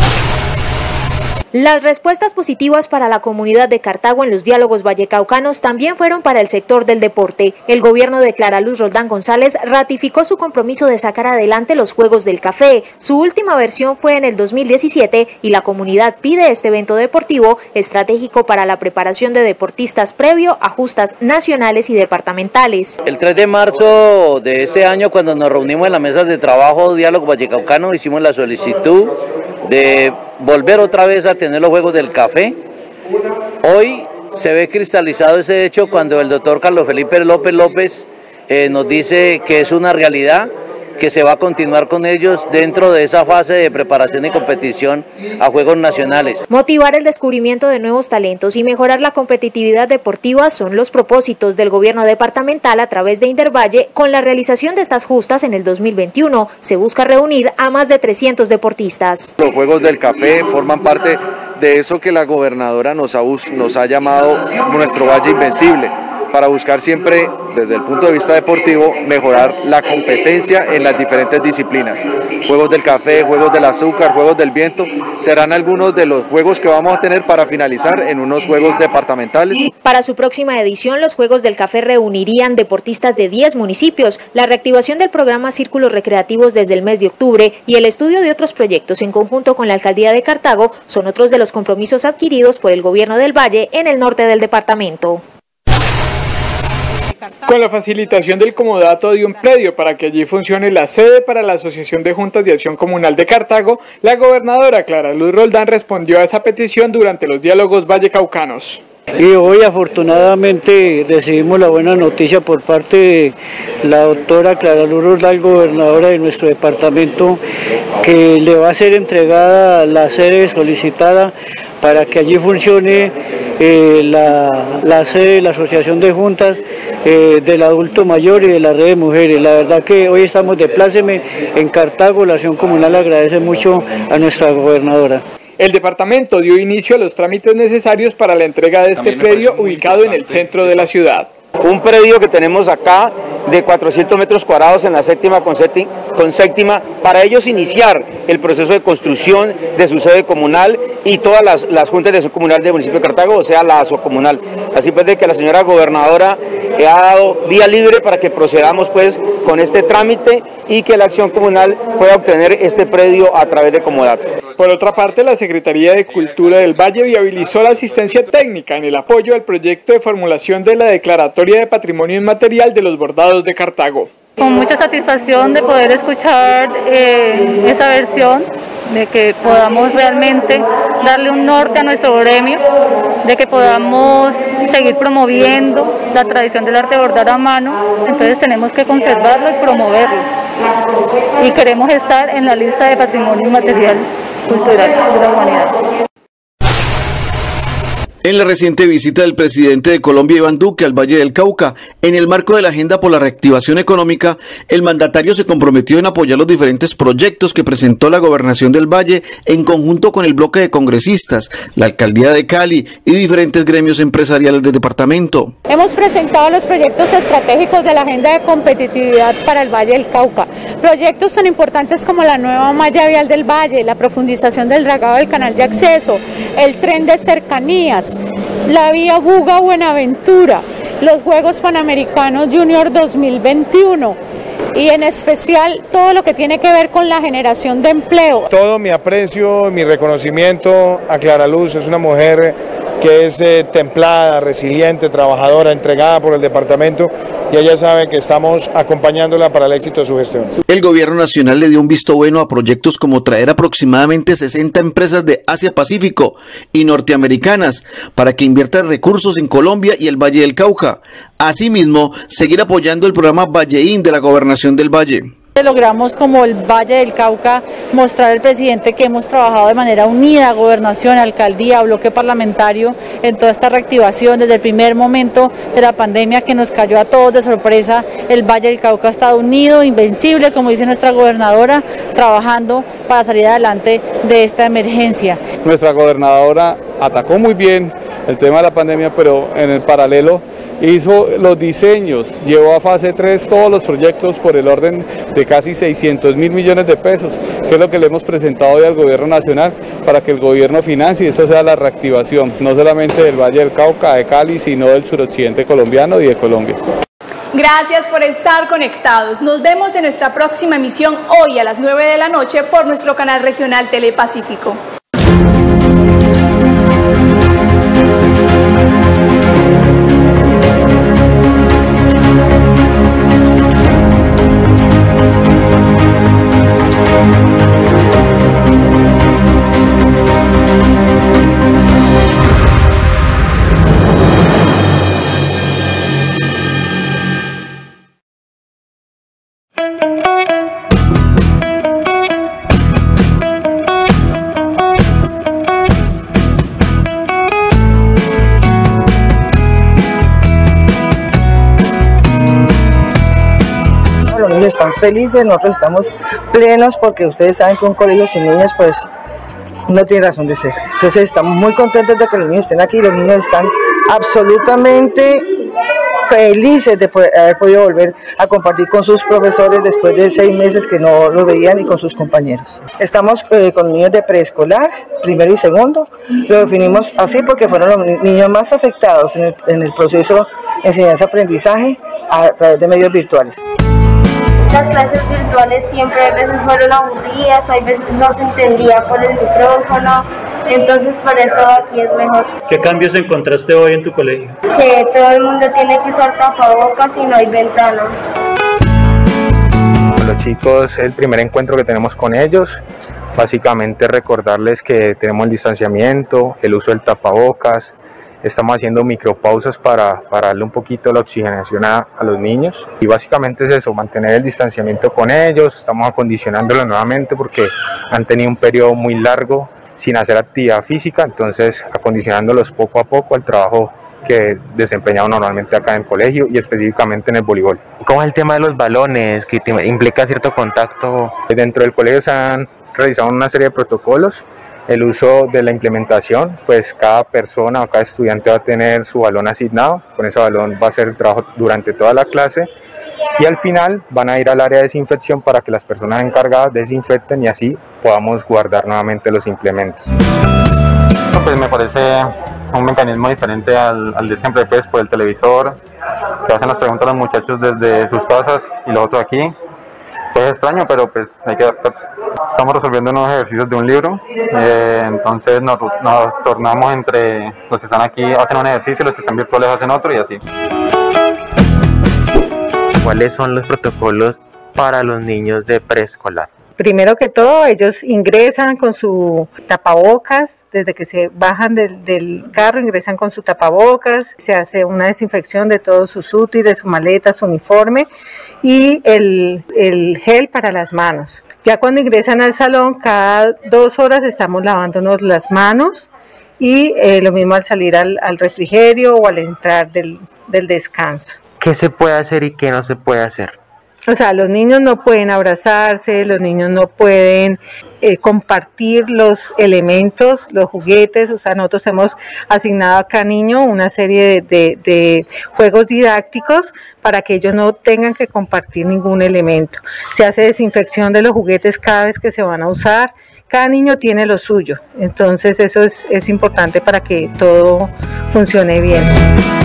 Las respuestas positivas para la comunidad de Cartago en los diálogos vallecaucanos también fueron para el sector del deporte. El gobierno de Clara Luz Roldán González ratificó su compromiso de sacar adelante los Juegos del Café. Su última versión fue en el dos mil diecisiete y la comunidad pide este evento deportivo estratégico para la preparación de deportistas previo a justas nacionales y departamentales. El tres de marzo de este año, cuando nos reunimos en la mesa de trabajo Diálogo Vallecaucano, hicimos la solicitud de volver otra vez a tener los Juegos del Café. Hoy se ve cristalizado ese hecho cuando el doctor Carlos Felipe López López eh, nos dice que es una realidad, que se va a continuar con ellos dentro de esa fase de preparación y competición a Juegos Nacionales. Motivar el descubrimiento de nuevos talentos y mejorar la competitividad deportiva son los propósitos del gobierno departamental a través de Indervalle. Con la realización de estas justas en el dos mil veintiuno, se busca reunir a más de trescientos deportistas. Los Juegos del Café forman parte de eso que la gobernadora nos ha, nos ha llamado nuestro Valle Invencible, para buscar siempre, desde el punto de vista deportivo, mejorar la competencia en las diferentes disciplinas. Juegos del Café, Juegos del Azúcar, Juegos del Viento, serán algunos de los juegos que vamos a tener para finalizar en unos Juegos departamentales. Para su próxima edición, los Juegos del Café reunirían deportistas de diez municipios. La reactivación del programa Círculos Recreativos desde el mes de octubre y el estudio de otros proyectos en conjunto con la Alcaldía de Cartago son otros de los compromisos adquiridos por el gobierno del Valle en el norte del departamento. Con la facilitación del comodato de un predio para que allí funcione la sede para la Asociación de Juntas de Acción Comunal de Cartago, la gobernadora Clara Luz Roldán respondió a esa petición durante los diálogos vallecaucanos. Y hoy afortunadamente recibimos la buena noticia por parte de la doctora Clara Luz Roldán, gobernadora de nuestro departamento, que le va a ser entregada la sede solicitada para que allí funcione eh, la, la sede de la Asociación de Juntas eh, del Adulto Mayor y de la Red de Mujeres. La verdad que hoy estamos de pláceme en Cartago, la Acción Comunal agradece mucho a nuestra gobernadora. El departamento dio inicio a los trámites necesarios para la entrega de este predio ubicado en el centro de la ciudad. Un predio que tenemos acá de cuatrocientos metros cuadrados en la séptima con, séptima con séptima, para ellos iniciar el proceso de construcción de su sede comunal y todas las, las juntas de acción comunal del municipio de Cartago, o sea, la asocomunal. Así pues de que la señora gobernadora ha dado vía libre para que procedamos pues con este trámite y que la acción comunal pueda obtener este predio a través de comodato. Por otra parte, la Secretaría de Cultura del Valle viabilizó la asistencia técnica en el apoyo al proyecto de formulación de la Declaratoria de Patrimonio Inmaterial de los Bordados de Cartago. Con mucha satisfacción de poder escuchar eh, esa versión, de que podamos realmente darle un norte a nuestro gremio, de que podamos seguir promoviendo la tradición del arte de bordar a mano, entonces tenemos que conservarlo y promoverlo. Y queremos estar en la lista de Patrimonio Inmaterial Cultural de la Humanidad. En la reciente visita del presidente de Colombia, Iván Duque, al Valle del Cauca, en el marco de la Agenda por la Reactivación Económica, el mandatario se comprometió en apoyar los diferentes proyectos que presentó la Gobernación del Valle en conjunto con el bloque de congresistas, la Alcaldía de Cali y diferentes gremios empresariales del departamento. Hemos presentado los proyectos estratégicos de la Agenda de Competitividad para el Valle del Cauca, proyectos tan importantes como la nueva malla vial del Valle, la profundización del dragado del canal de acceso, el tren de cercanías, la vía Buga-Buenaventura, los Juegos Panamericanos Junior dos mil veintiuno y en especial todo lo que tiene que ver con la generación de empleo. Todo mi aprecio, mi reconocimiento a Clara Luz, es una mujer que es eh, templada, resiliente, trabajadora, entregada por el departamento, y ella sabe que estamos acompañándola para el éxito de su gestión. El gobierno nacional le dio un visto bueno a proyectos como traer aproximadamente sesenta empresas de Asia-Pacífico y norteamericanas para que inviertan recursos en Colombia y el Valle del Cauca. Asimismo, seguir apoyando el programa Valleín de la Gobernación del Valle. Logramos como el Valle del Cauca mostrar al presidente que hemos trabajado de manera unida, gobernación, alcaldía, bloque parlamentario, en toda esta reactivación desde el primer momento de la pandemia que nos cayó a todos de sorpresa. El Valle del Cauca ha estado unido, invencible, como dice nuestra gobernadora, trabajando para salir adelante de esta emergencia. Nuestra gobernadora atacó muy bien el tema de la pandemia, pero en el paralelo hizo los diseños, llevó a fase tres todos los proyectos por el orden de casi seiscientos mil millones de pesos, que es lo que le hemos presentado hoy al gobierno nacional para que el gobierno financie y esto sea la reactivación, no solamente del Valle del Cauca, de Cali, sino del suroccidente colombiano y de Colombia. Gracias por estar conectados. Nos vemos en nuestra próxima emisión hoy a las nueve de la noche por nuestro canal regional Telepacífico. están felices, nosotros estamos plenos porque ustedes saben que un colegio sin niños pues no tiene razón de ser. Entonces estamos muy contentos de que los niños estén aquí, los niños están absolutamente felices de poder, haber podido volver a compartir con sus profesores después de seis meses que no los veían y con sus compañeros. Estamos eh, con niños de preescolar, primero y segundo, lo definimos así porque fueron los niños más afectados en el, en el proceso de enseñanza-aprendizaje a través de medios virtuales. Las clases virtuales siempre a veces fueron aburridas, a veces no se entendía por el micrófono, entonces por eso aquí es mejor. ¿Qué cambios encontraste hoy en tu colegio? Que todo el mundo tiene que usar tapabocas y no hay ventanas. Los chicos, el primer encuentro que tenemos con ellos, básicamente recordarles que tenemos el distanciamiento, el uso del tapabocas. Estamos haciendo micropausas para, para darle un poquito la oxigenación a, a los niños y básicamente es eso, mantener el distanciamiento con ellos. Estamos acondicionándolos nuevamente porque han tenido un periodo muy largo sin hacer actividad física, entonces acondicionándolos poco a poco al trabajo que desempeñamos normalmente acá en el colegio y específicamente en el voleibol. ¿Cómo es el tema de los balones que implica cierto contacto? Dentro del colegio se han realizado una serie de protocolos. El uso de la implementación, pues cada persona o cada estudiante va a tener su balón asignado, con ese balón va a hacer el trabajo durante toda la clase y al final van a ir al área de desinfección para que las personas encargadas desinfecten y así podamos guardar nuevamente los implementos. Pues me parece un mecanismo diferente al, al de siempre, pues por el televisor, que hacen las preguntas a los muchachos desde sus casas y los otros aquí. Pues es extraño, pero pues hay que adaptarse. Estamos resolviendo unos ejercicios de un libro, eh, entonces nos, nos tornamos entre los que están aquí hacen un ejercicio y los que están virtuales hacen otro y así. ¿Cuáles son los protocolos para los niños de preescolar? Primero que todo, ellos ingresan con su tapabocas, desde que se bajan del, del carro ingresan con su tapabocas, se hace una desinfección de todos sus útiles, su maleta, su uniforme y el, el gel para las manos. Ya cuando ingresan al salón, cada dos horas estamos lavándonos las manos y eh, lo mismo al salir al, al refrigerio o al entrar del, del descanso. ¿Qué se puede hacer y qué no se puede hacer? O sea, los niños no pueden abrazarse, los niños no pueden eh, compartir los elementos, los juguetes. O sea, nosotros hemos asignado a cada niño una serie de, de, de juegos didácticos para que ellos no tengan que compartir ningún elemento. Se hace desinfección de los juguetes cada vez que se van a usar. Cada niño tiene lo suyo, entonces eso es, es importante para que todo funcione bien.